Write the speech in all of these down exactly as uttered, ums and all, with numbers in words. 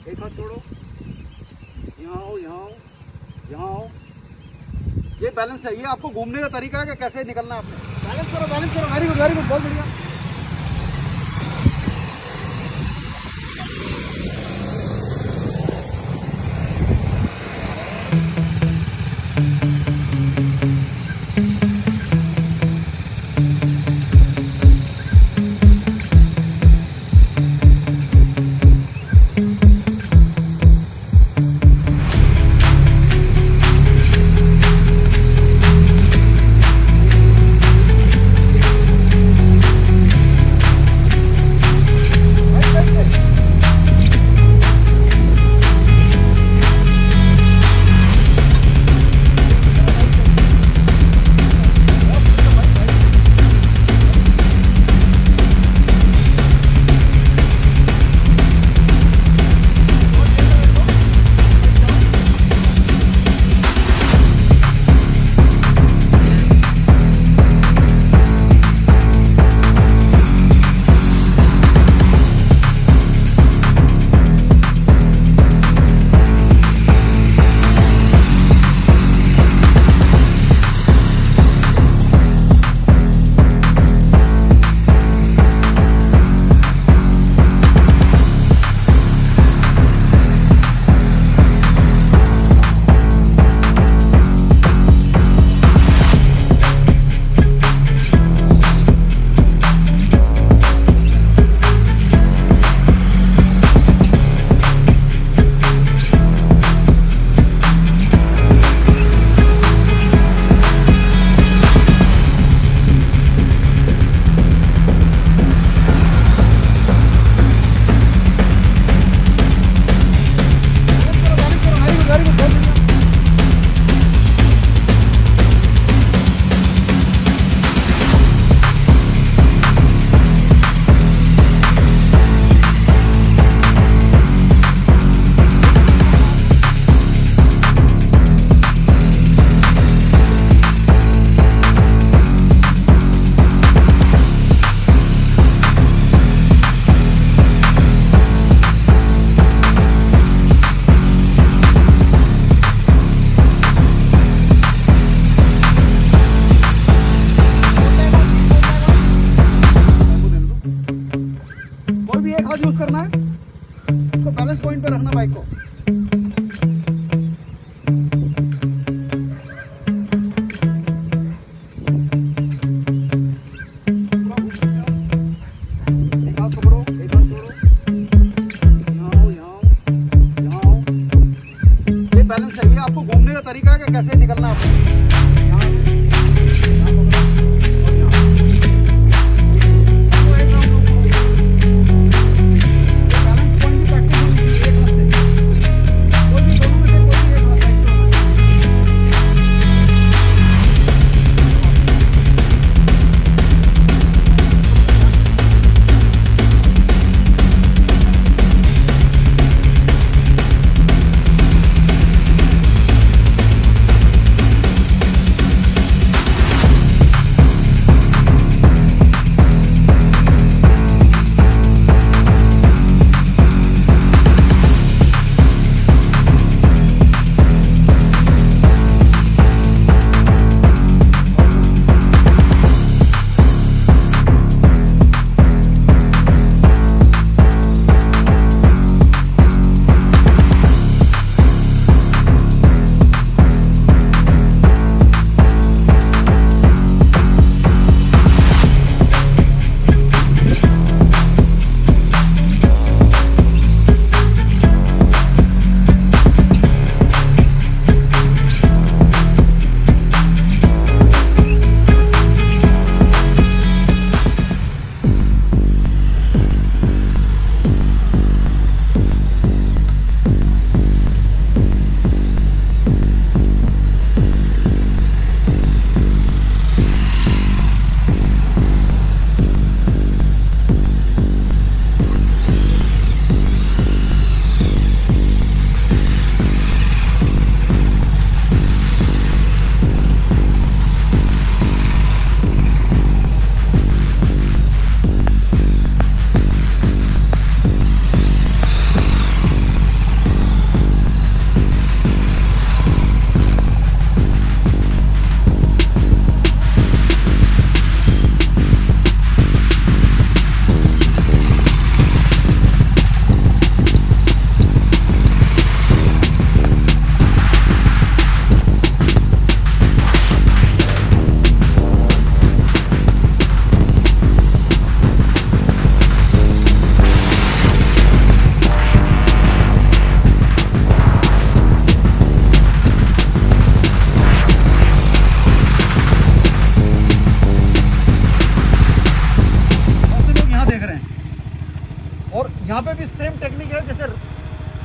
एक हाथ छोड़ो, यहाँ आओ, यहाँ आओ, यहाँ आओ। ये बैलेंस है, ये आपको घूमने का तरीका है कि कैसे निकलना है आपने। बैलेंस करो, बैलेंस करो, वेरी गुड, वेरी गुड, बहुत बढ़िया। यूज करना है, इसको बैलेंस पॉइंट पे रखना बाइक को। एक हाथ पकड़ो, एक हाथ छोड़ो, यहाँ आओ, यहाँ आओ, यहाँ आओ। ये बैलेंस है, ये आपको घूमने का तरीका है कि कैसे निकलना है आपको।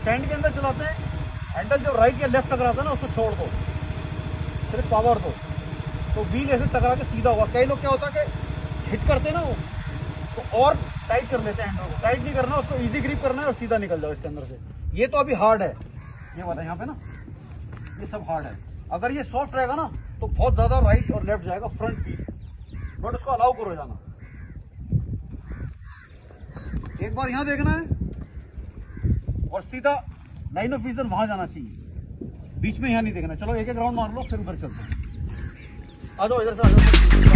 सैंड के अंदर चलाते हैं, हैंडल जब राइट या लेफ्ट टकराता है ना उसको छोड़ दो, सिर्फ पावर दो तो व्हील ऐसे टकरा के सीधा होगा। कई लोग क्या होता है कि हिट करते हैं ना वो तो और टाइट कर लेते हैं हैंडल को। टाइट नहीं करना, उसको इजी ग्रिप करना है और सीधा निकल जाओ इसके अंदर से। ये तो अभी हार्ड है, ये वाला यहाँ पे ना ये सब हार्ड है। अगर ये सॉफ्ट रहेगा ना तो बहुत ज्यादा राइट और लेफ्ट जाएगा फ्रंट व्हील, बट उसको अलाउ करो जाना। एक बार यहां देखना है और सीधा लाइन ऑफ विजन वहां जाना चाहिए, बीच में यहां नहीं देखना। चलो एक एक राउंड मार लो फिर उधर चलते हैं। आ जाओ इधर से आ जाओ।